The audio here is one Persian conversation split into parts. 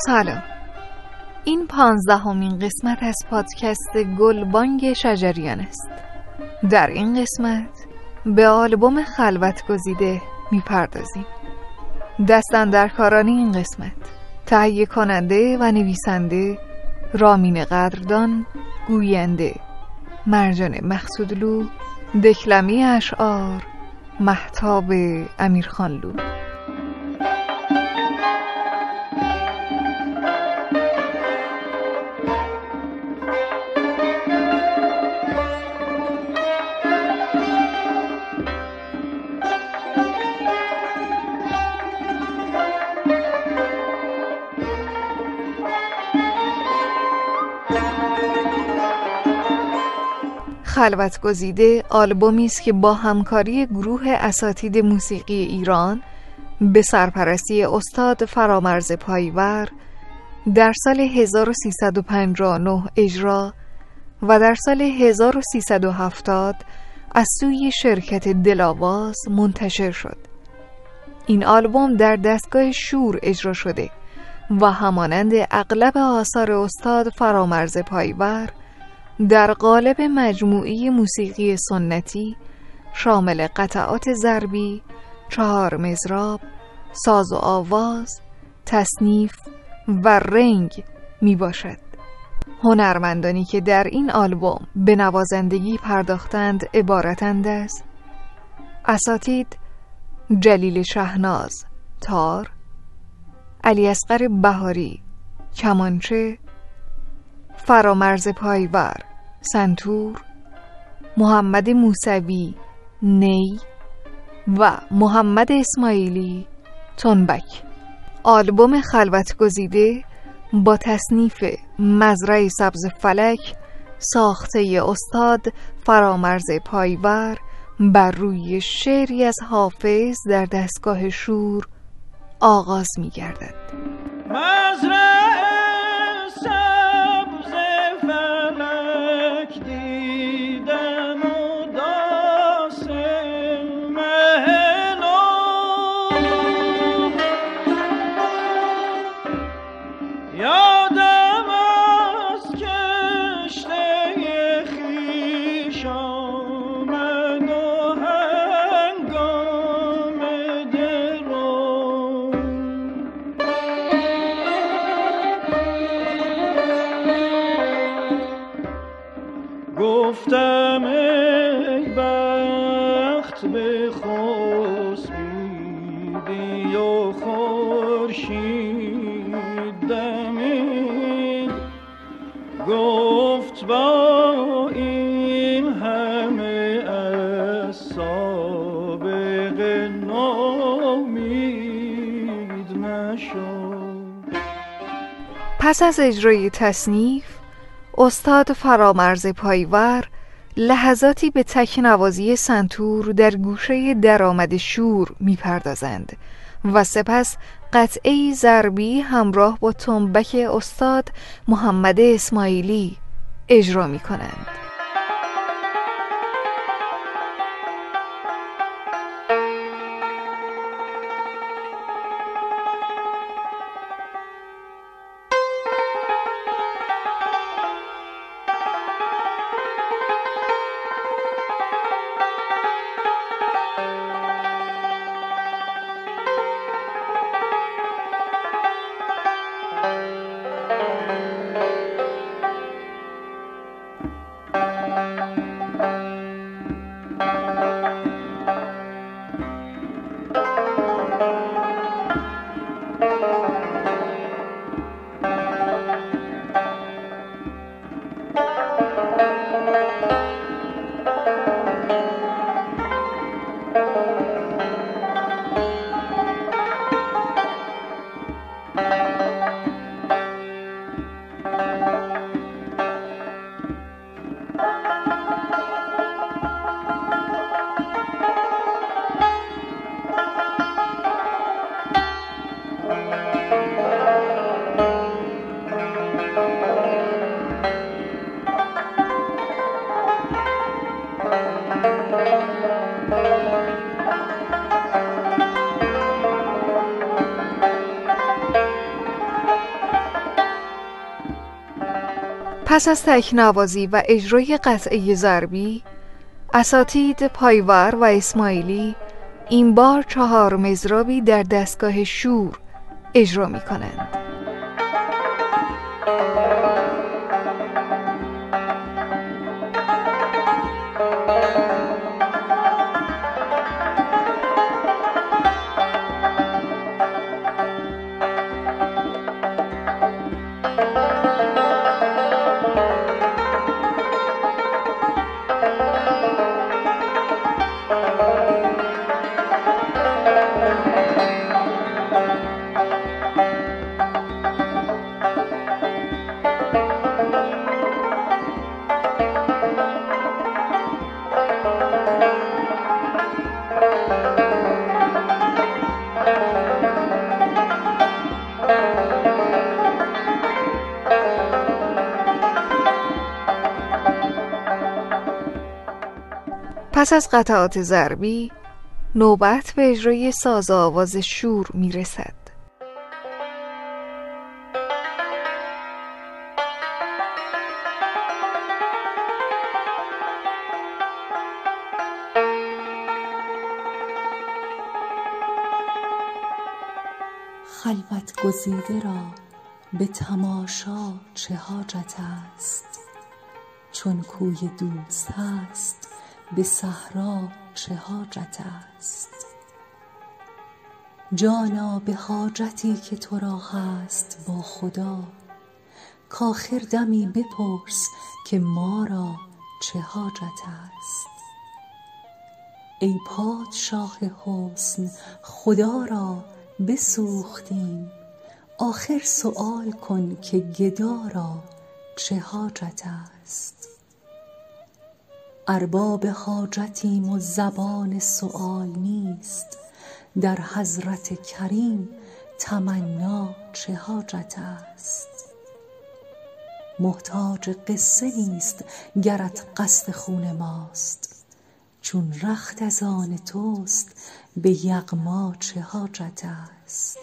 سلام، این 15مین قسمت از پادکست گلبانگ شجریان است. در این قسمت به آلبوم خلوت گزیده میپردازیم. دستاندرکاران این قسمت: تهیه کننده و نویسنده رامین قدردان، گوینده مرجان مقصودلو، دکلمه اشعار مهتاب امیرخانلو. خلوت گزیده آلبومی است که با همکاری گروه اساتید موسیقی ایران به سرپرستی استاد فرامرز پایور در سال 1359 اجرا و در سال 1370 از سوی شرکت دل‌آواز منتشر شد. این آلبوم در دستگاه شور اجرا شده و همانند اغلب آثار استاد فرامرز پایور در قالب مجموعه موسیقی سنتی شامل قطعات ضربی، 4 مضراب، ساز و آواز، تصنیف و رنگ می باشد. هنرمندانی که در این آلبوم به نوازندگی پرداختند عبارتند از اساتید: جلیل شهناز تار، علیاصغر بهاری کمانچه، فرامرز پایور سنتور، محمد موسوی نی و محمد اسماعیلی تنبک. آلبوم خلوت گزیده با تصنیف مزرعه سبز فلک ساخته استاد فرامرز پایور بر روی شعری از حافظ در دستگاه شور آغاز می گردد. گفتم ای بخت به خسبیدی و خورشید دمی، گفت با این همه از سابق نامید نشو. پس از اجرای تصنیف، استاد فرامرز پایور لحظاتی به تکنوازی سنتور در گوشه درآمد شور می‌پردازند و سپس قطعه‌ای ضربی همراه با تنبک استاد محمد اسماعیلی اجرا می‌کنند. پس از تکنوازی و اجرای قطعه ضربی، اساتید پایور و اسماعیلی این بار 4 مضرابی در دستگاه شور اجرا می کنند. پس از قطعات ضربی، نوبت به اجرای ساز آواز شور می رسد. خلوت گزیده را به تماشا چه حاجت است؟ چون کوی دوست هست به صحرا چه حاجت است؟ جانا به حاجتی که تو را هست با خدا، کآخر دمی بپرس که ما را چه حاجت است؟ ای پادشاه حسن، خدا را بسوختیم، آخر سؤال کن که گدا را چه حاجت است؟ ارباب حاجتیم و زبان سؤال نیست، در حضرت کریم تمنا چه حاجت است؟ محتاج قصه نیست گرت قصد خون ماست، چون رخت از آن توست به یغما چه حاجت است؟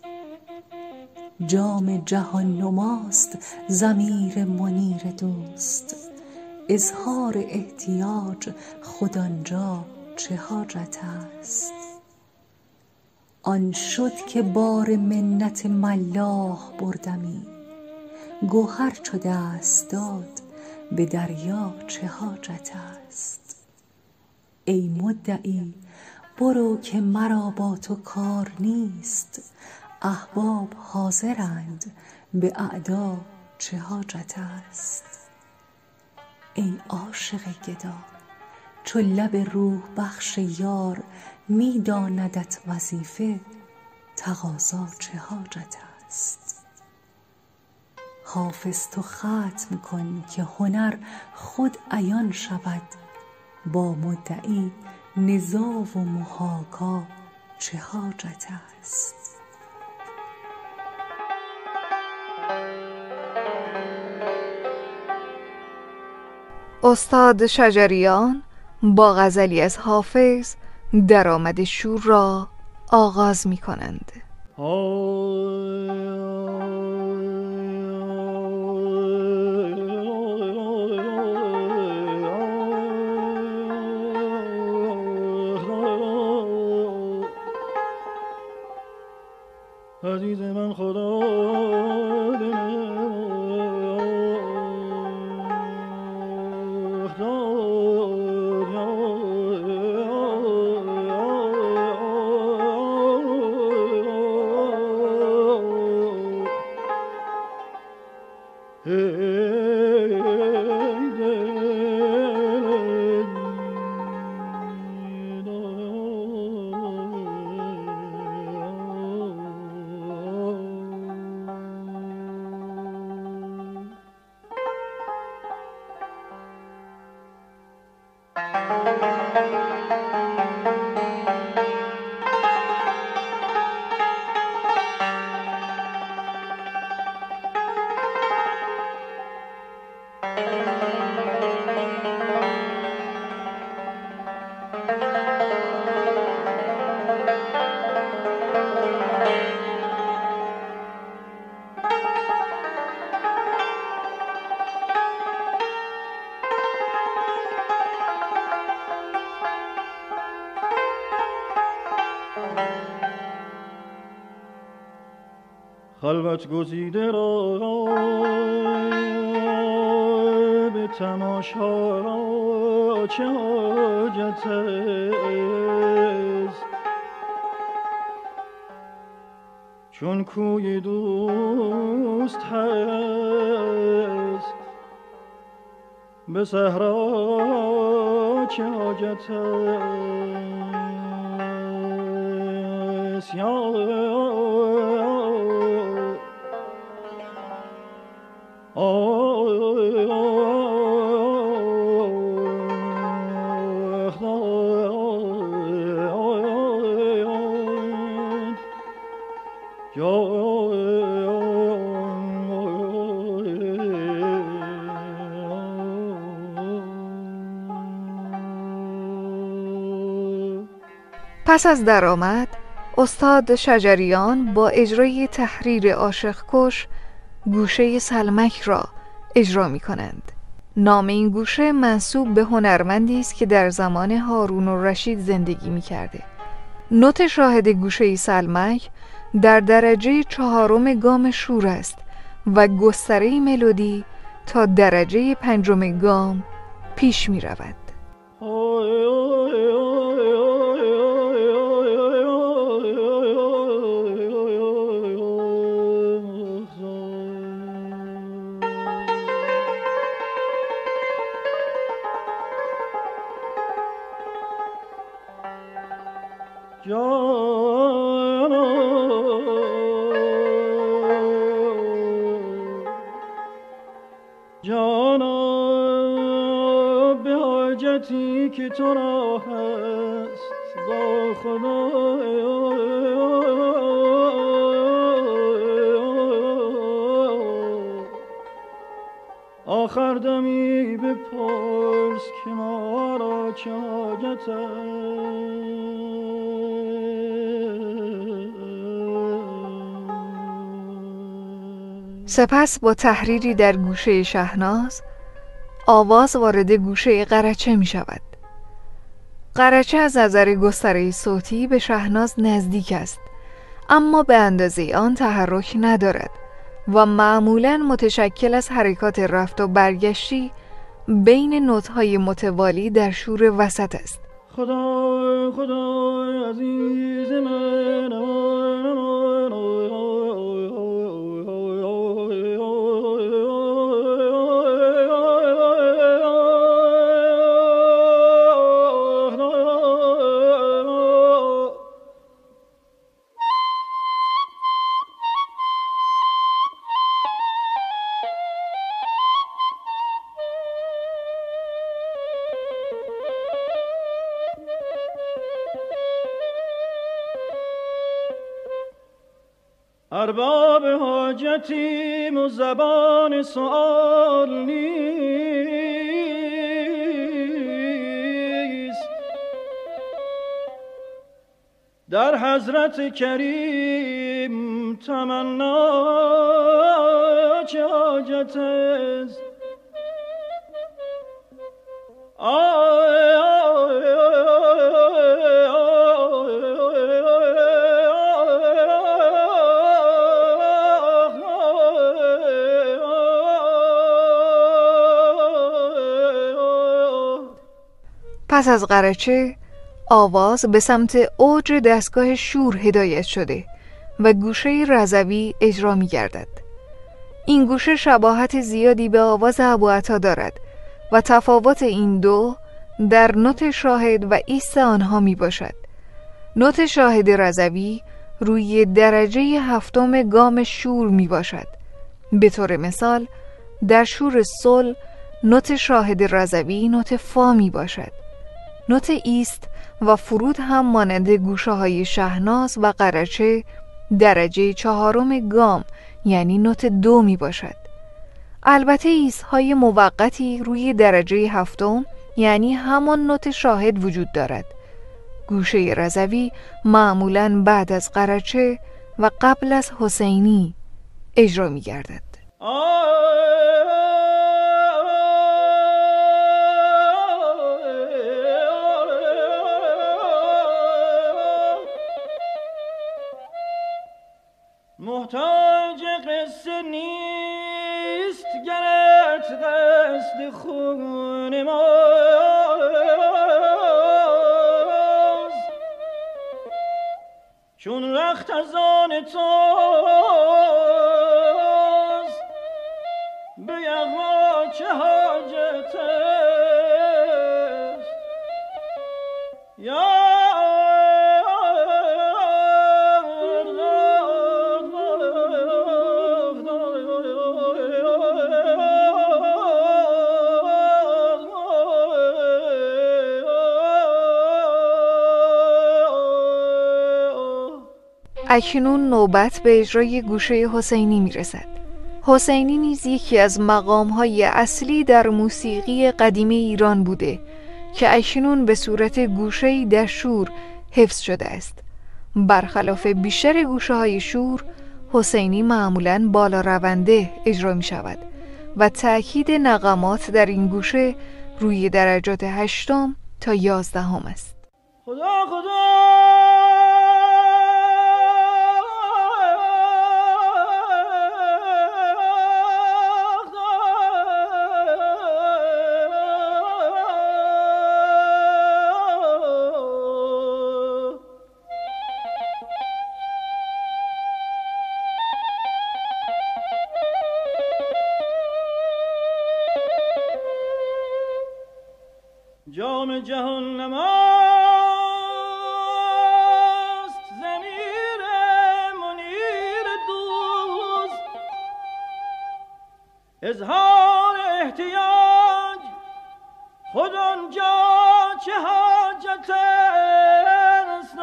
جام جهان نماست ضمیر منیر دوست، اظهار احتیاج خود آنجا چه حاجت است؟ آن شد که بار منت ملاح بردمی، گوهر چو دست داد به دریا چه حاجت است؟ ای مدعی برو که مرا با تو کار نیست، احباب حاضرند به اعدا چه حاجت است؟ ای عاشق گدا چو لب روح بخش یار می داندت وظیفه، تقاضا چه حاجت است؟ حافظ تو ختم کن که هنر خود عیان شود، با مدعی نزاع و محاکا چه حاجت است؟ استاد شجریان با غزلی از حافظ درآمد شور را آغاز می کنند. عزیز من خدا خلوت گزیده را به تماشا چه حاجت است؟ چون کوی دوست هست به صحرا چه حاجت است؟ پس از درآمد استاد شجریان با اجرای تحریر عاشق کش گوشه سلمک را اجرا می کنند. نام این گوشه منسوب به هنرمندی است که در زمان هارون الرشید زندگی می کرده. نوت شاهد گوشه سلمک در درجه 4 گام شور است و گستره ملودی تا درجه 5 گام پیش می رود. جانا به حاجتی که تو را هست با خدا آخر دمی بپرس که ما را چه حاجت است؟ سپس با تحریری در گوشه شهناز آواز وارد گوشه قرچه می شود. قرچه از نظر گستره صوتی به شهناز نزدیک است، اما به اندازه آن تحرک ندارد و معمولاً متشکل از حرکات رفت و برگشتی بین نوت‌های متوالی در شور وسط است. خدا خدا عزیز من ارباب حاجتیم و زبان سؤال نیست، در حضرت کریم تمنا چه حاجت است؟ پس از قرچه آواز به سمت اوج دستگاه شور هدایت شده و گوشه رضوی اجرا می گردد. این گوشه شباهت زیادی به آواز ابوعطا دارد و تفاوت این دو در نوت شاهد و ایست آنها می باشد. نوت شاهد رضوی روی درجه 7 گام شور می باشد. به طور مثال در شور صلح نوت شاهد رضوی نوت فا می باشد. نوت ایست و فرود هم مانند گوشه های شهناز و قرچه درجه 4 گام یعنی نوت 2 می باشد. البته ایست های موقتی روی درجه 7 یعنی همان نوت شاهد وجود دارد. گوشه رضوی معمولاً بعد از قرچه و قبل از حسینی اجرا می گردد. محتاج ماست چون رخت از آن توست به یغما چه حاجت است یا اکنون نوبت به اجرای گوشه حسینی میرسد. حسینی نیز یکی از مقام‌های اصلی در موسیقی قدیمی ایران بوده که اکنون به صورت گوشه‌ای در شور حفظ شده است. برخلاف بیشتر گوشه‌های شور، حسینی معمولاً بالا رونده اجرا می شود و تأکید نغمات در این گوشه روی درجات 8 تا 11 است. خدا خدا جام جهان نماست ضمیر منیر دوست اظهار احتیاج خود آنجا چه حاجت است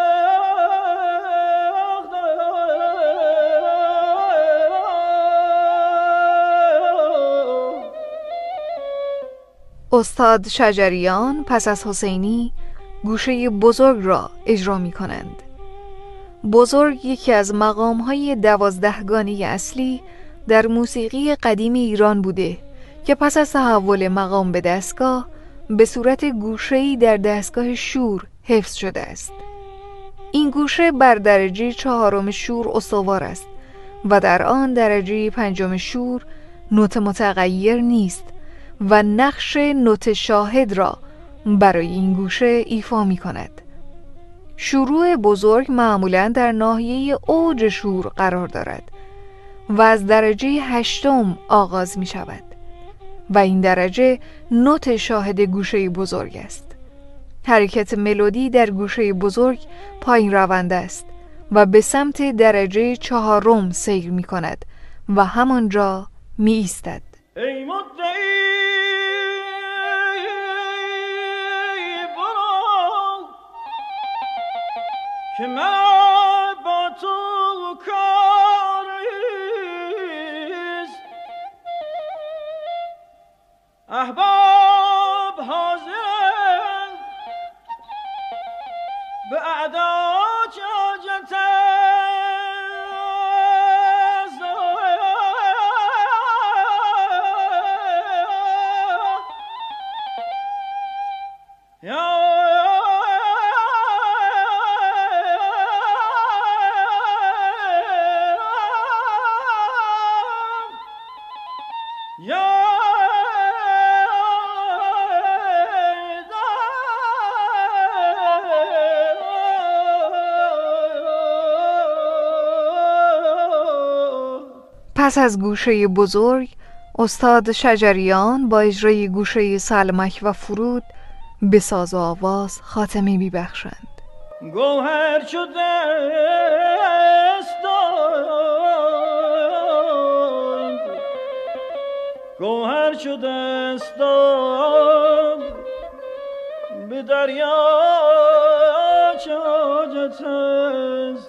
استاد شجریان پس از حسینی گوشه بزرگ را اجرا می کنند. بزرگ یکی از مقام‌های 12گانه اصلی در موسیقی قدیم ایران بوده که پس از تحول مقام به دستگاه به صورت گوشه‌ای در دستگاه شور حفظ شده است. این گوشه بر درجه 4 شور استوار است و در آن درجه 5 شور نوت متغیر نیست و نقش نوت شاهد را برای این گوشه ایفا می کند. شروع بزرگ معمولاً در ناحیه اوج شور قرار دارد و از درجه 8 آغاز می شود و این درجه نوت شاهد گوشه بزرگ است. حرکت ملودی در گوشه بزرگ پایین رونده است و به سمت درجه 4 سیر می کند و همانجا می ایستد. ای مدعی برو که من با تو کار نیست احباب حاضر به اعدا چه حاجت پس از گوشه بزرگ استاد شجریان با اجرای گوشه سلمک و فرود به ساز و آواز خاتمه می‌بخشند. گوهر شده استاد گوهر شده استاد به دریا چه حاجت است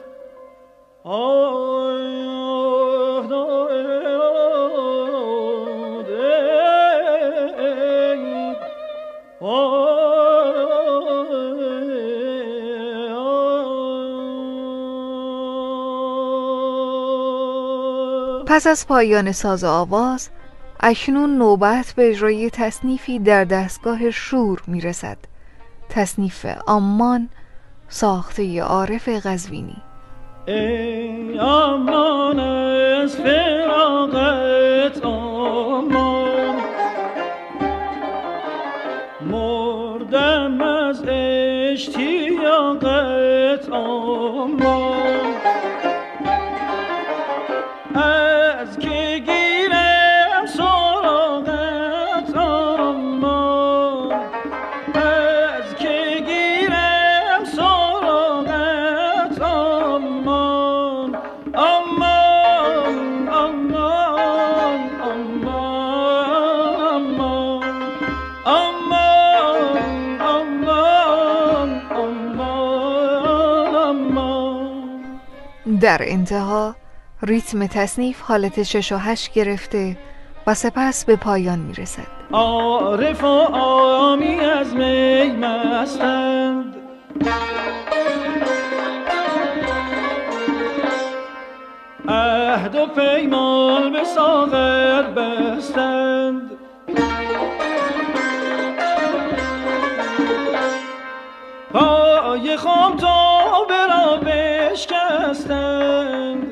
پس از پایان ساز آواز اکنون نوبت به اجرای تصنیفی در دستگاه شور میرسد. تصنیف عمان ساخته عارف قزوینی. ای عمان از فراقت عمان مردم از اشتیاقت آمان از که گیرم سراغت آمان از که گیرم سراغت آمان آمان آمان آمان آمان. در انتها ریتم تصنیف حالت 6 و 8 گرفته و سپس به پایان میرسد. عارف و عامی از می مستند عهد و پیمان به ساغر بستند پای خام تا برا بشکستند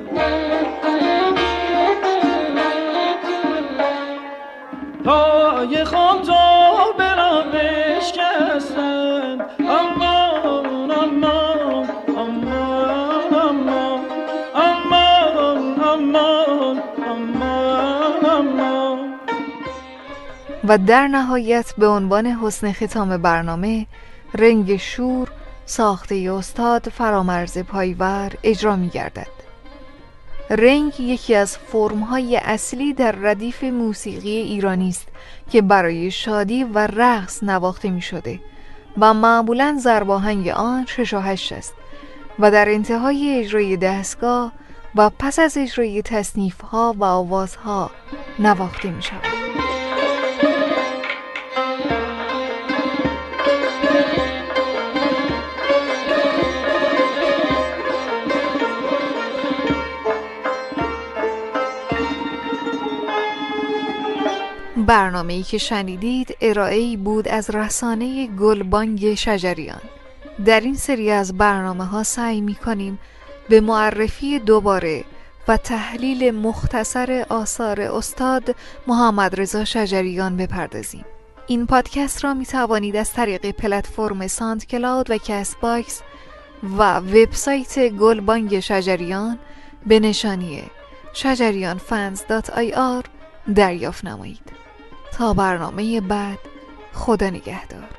پای خام تا برا بشکستند امان امان امان امان امان امان امان امان. و در نهایت به عنوان حسن ختام برنامه رنگ شور ساخته استاد فرامرز پایور اجرا می گردد. رنگ یکی از فرم‌های اصلی در ردیف موسیقی ایرانی است که برای شادی و رقص نواخته می شده و معمولاً ضرباهنگ آن 6 و 8 است و در انتهای اجرای دستگاه و پس از اجرای تصنیف‌ها و آوازها نواخته می شود. برنامه‌ای که شنیدید ارائه‌ای بود از رسانه گلبانگ شجریان. در این سری از برنامه‌ها سعی می‌کنیم به معرفی دوباره و تحلیل مختصر آثار استاد محمد رضا شجریان بپردازیم. این پادکست را می‌توانید از طریق پلتفرم ساند کلاود و کست باکس و وبسایت گلبانگ شجریان به نشانی shajarianfans.ir دریافت نمایید. تا برنامه بعد، خدا نگهدار.